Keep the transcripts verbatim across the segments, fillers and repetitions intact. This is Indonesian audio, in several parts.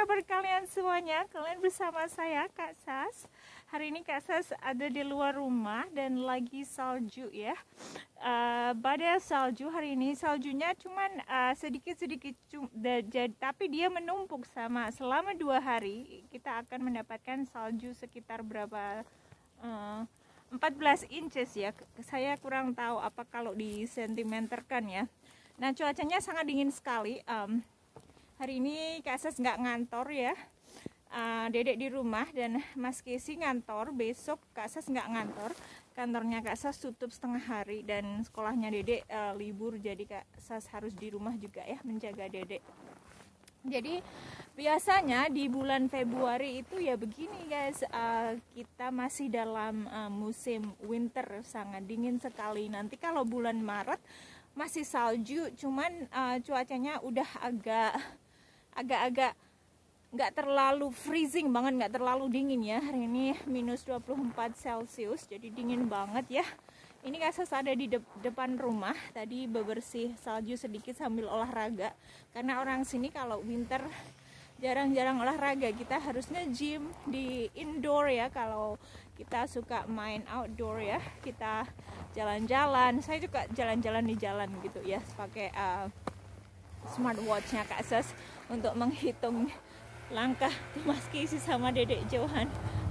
kabar kalian semuanya? Kalian bersama saya, Kak Sas. Hari ini Kak Sas ada di luar rumah dan lagi salju ya. Uh, badai salju hari ini, saljunya cuman uh, sedikit-sedikit, tapi dia menumpuk sama selama dua hari. Kita akan mendapatkan salju sekitar berapa? Uh, empat belas inches ya. Saya kurang tahu apa kalau disentimeterkan ya. Nah, cuacanya sangat dingin sekali. Um, Hari ini Kak Sas nggak ngantor ya, uh, Dedek di rumah dan Mas Kesi ngantor. Besok Kak Sas nggak ngantor, kantornya Kak Sas tutup setengah hari dan sekolahnya Dedek uh, libur, jadi Kak Sas harus di rumah juga ya menjaga Dedek. Jadi biasanya di bulan Februari itu ya begini guys, uh, kita masih dalam uh, musim winter, sangat dingin sekali. Nanti kalau bulan Maret masih salju, cuman uh, cuacanya udah agak agak-agak nggak terlalu freezing banget, nggak terlalu dingin ya. Hari ini minus dua puluh empat celcius, jadi dingin banget ya. Ini Kak Sas ada di de depan rumah, tadi bebersih salju sedikit sambil olahraga, karena orang sini kalau winter jarang-jarang olahraga. Kita harusnya gym di indoor ya, kalau kita suka main outdoor ya, kita jalan-jalan. Saya juga jalan-jalan di jalan gitu ya, pakai uh, smartwatchnya Kak Sas untuk menghitung langkah Mas Kesi sama Dedek Johan.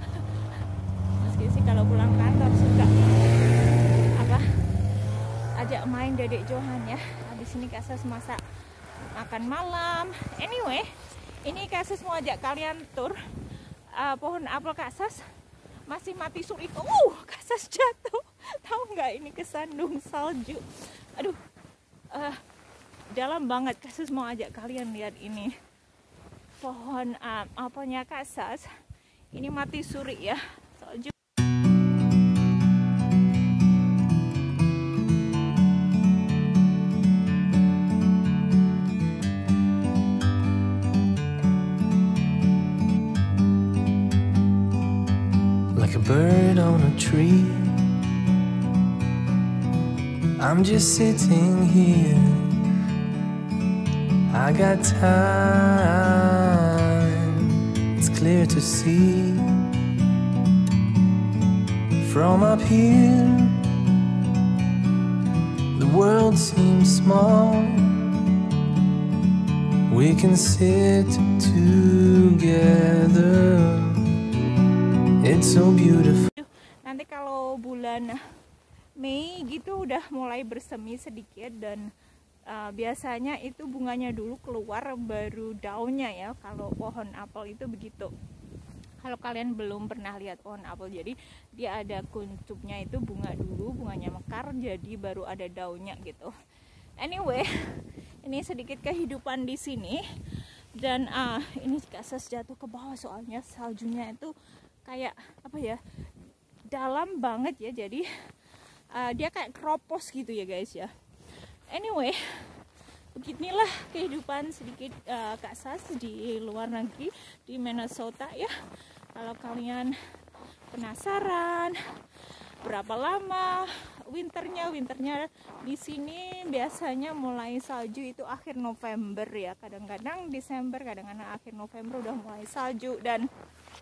Mas Kesi kalau pulang kantor suka apa ajak main Dedek Johan ya. Habis ini Kak Sas masak makan malam. Anyway, ini Kak Sas mau ajak kalian tur uh, pohon apel Kak Sas masih mati suri. Uh, Kak Sas jatuh. Tahu nggak, ini kesandung salju. Aduh, uh, dalam banget. Kak Sas mau ajak kalian lihat ini pohon um, apelnya Kak Sas. Ini mati suri ya, salju. Like a bird on a tree, I'm just sitting here. I got time, it's clear to see. From up here, the world seems small. We can sit together, it's so beautiful. Nanti kalau bulan Mei gitu udah mulai bersemi sedikit dan Uh, biasanya itu bunganya dulu keluar baru daunnya ya, kalau pohon apel itu begitu. Kalau kalian belum pernah lihat pohon apel, jadi dia ada kuncupnya, itu bunga dulu, bunganya mekar jadi baru ada daunnya gitu. Anyway, ini sedikit kehidupan di sini. Dan uh, ini Kak Sas jatuh ke bawah soalnya saljunya itu kayak apa ya, dalam banget ya, jadi uh, dia kayak keropos gitu ya guys ya. Anyway, beginilah kehidupan sedikit uh, Kak Sas di luar negeri, di Minnesota ya. Kalau kalian penasaran berapa lama winternya, winternya di sini biasanya mulai salju itu akhir November ya. Kadang-kadang Desember, kadang-kadang akhir November udah mulai salju. Dan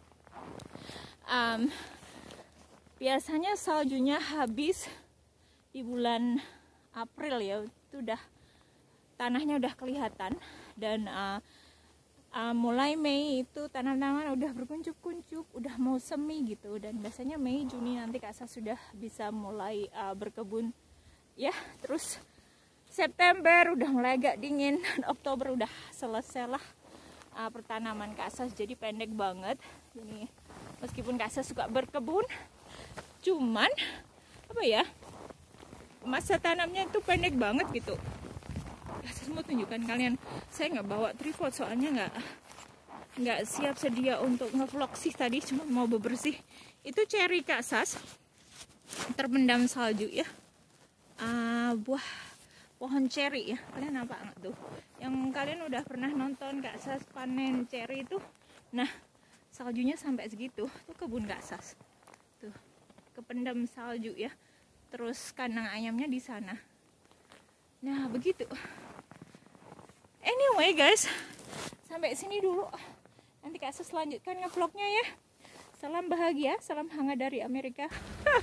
um, biasanya saljunya habis di bulan April ya, itu udah tanahnya udah kelihatan. Dan uh, uh, mulai Mei itu tanaman-tanaman udah berkuncup-kuncup, udah mau semi gitu. Dan biasanya Mei Juni nanti Kak Sas sudah bisa mulai uh, berkebun ya. Terus September udah mulai agak dingin, dan Oktober udah selesai lah uh, pertanaman Kak Sas. Jadi pendek banget ini, meskipun Kak Sas suka berkebun, cuman apa ya, masa tanamnya itu pendek banget gitu. Saya mau tunjukkan kalian, saya nggak bawa tripod soalnya nggak nggak siap sedia untuk ngevlog sih, tadi cuma mau bebersih. Itu cherry Kak Sas terpendam salju ya, uh, buah pohon cherry ya. Kalian nampak nggak tuh? Yang kalian udah pernah nonton Kak Sas panen cherry itu, nah saljunya sampai segitu. Itu kebun Kak Sas tuh, kependam salju ya. Terus kandang ayamnya di sana. Nah begitu. Anyway guys, sampai sini dulu Nanti Kak Sus lanjutkan ngevlognya ya. Salam bahagia, salam hangat dari Amerika.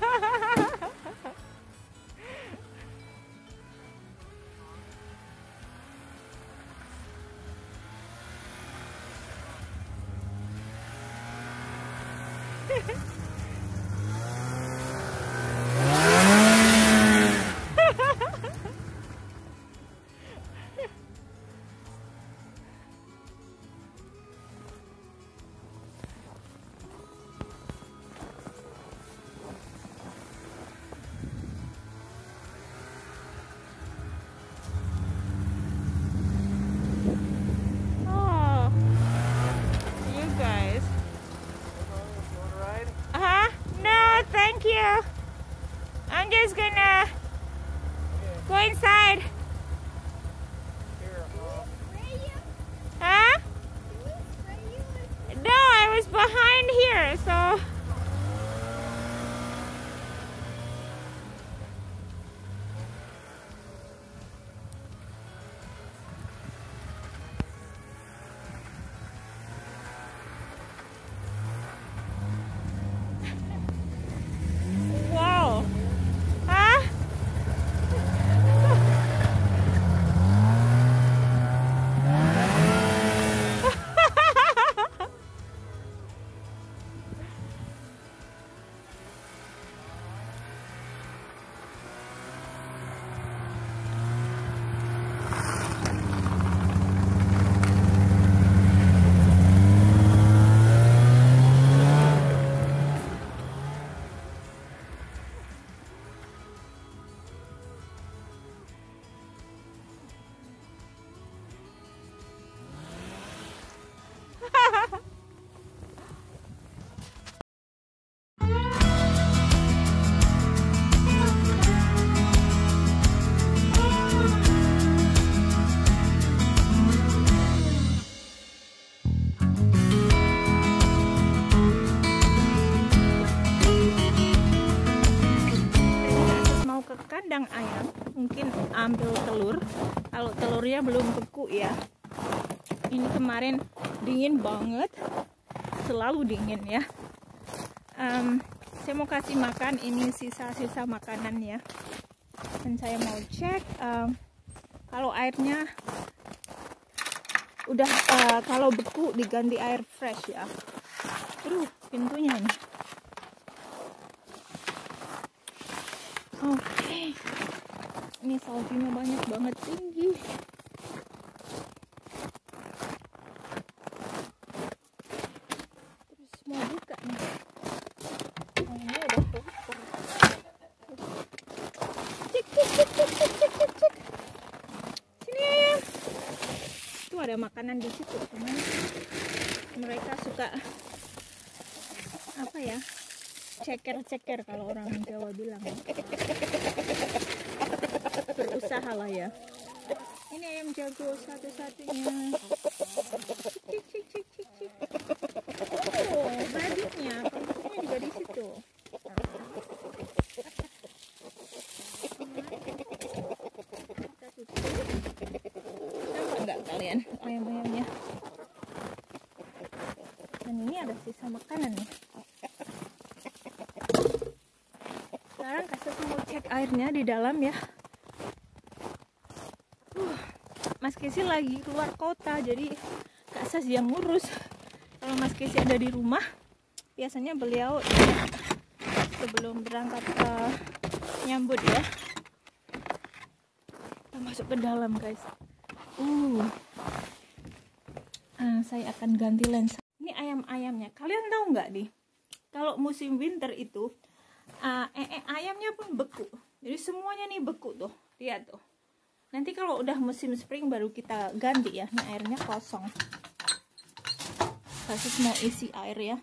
I'm just gonna go inside. Huh? No, I was behind here, so. Kandang ayam, mungkin ambil telur. Kalau telurnya belum beku ya. Ini kemarin dingin banget, selalu dingin ya. Um, saya mau kasih makan ini sisa-sisa makanan ya. Dan saya mau cek um, kalau airnya udah uh, kalau beku diganti air fresh ya. Aduh, pintunya ini. Oke, okay. Ini saljunya banyak banget, tinggi. Terus mau buka nih. Oh, ini udah kotor. Cek, cek, cek, cek, cek, cek, cek, cek. Sini ayam. Tuh ada makanan di situ, teman. Mereka suka apa ya? Ceker-ceker kalau orang Jawa bilang. Berusaha lah ya. Ini ayam jago satu-satunya. Cik cik cik cik cik. Oh, badutnya, kampungnya juga di situ. Kita tutup. Nampak nggak kalian ayam-ayamnya? Dan ini ada sisa makanan nih. Sekarang Kak Sus mau cek airnya di dalam ya. Uh, Mas Kesi lagi keluar kota, jadi Kak Sus yang ngurus. Kalau Mas Kesi ada di rumah, biasanya beliau sebelum berangkat uh, nyambut ya. Kita masuk ke dalam guys. Uh, uh, saya akan ganti lensa. Ini ayam-ayamnya. Kalian tahu nggak nih? Kalau musim winter itu Uh, eh, eh, ayamnya pun beku, jadi semuanya nih beku tuh, lihat tuh. Nanti kalau udah musim spring baru kita ganti ya. Ini airnya kosong. Kak Sus mau isi air ya.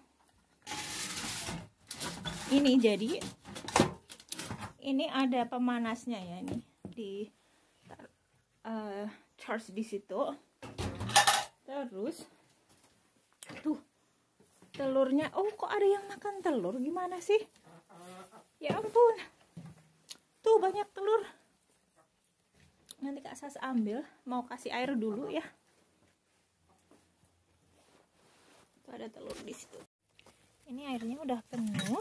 Ini jadi ini ada pemanasnya ya, ini di uh, charge di situ. Terus tuh telurnya, oh kok ada yang makan telur, gimana sih? Ya ampun, tuh banyak telur. Nanti Kak Sus ambil, mau kasih air dulu ya. ada telur di situ. Ini airnya udah penuh.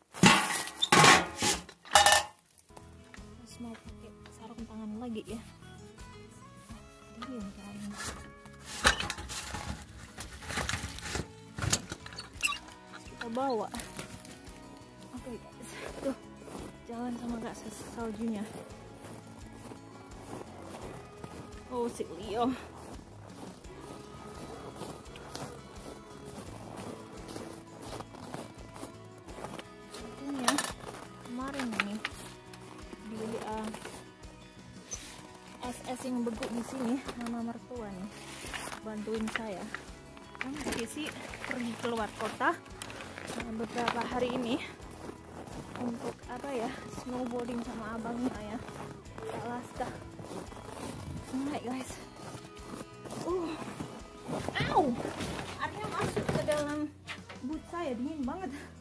Terus mau pakai sarung tangan lagi ya. Dingin kan. Terus kita bawa. Oke guys, tuh jalan sama Kak Sas saljunya. Oh si Leo. Tentunya kemarin ini di uh, es es yang beku di sini, mama mertua nih bantuin saya. Kan sisi pergi keluar kota beberapa hari ini untuk apa ya, snowboarding sama abangnya ya, Alaska. Alright guys. Uh, Ow! Airnya masuk ke dalam boot saya, dingin banget.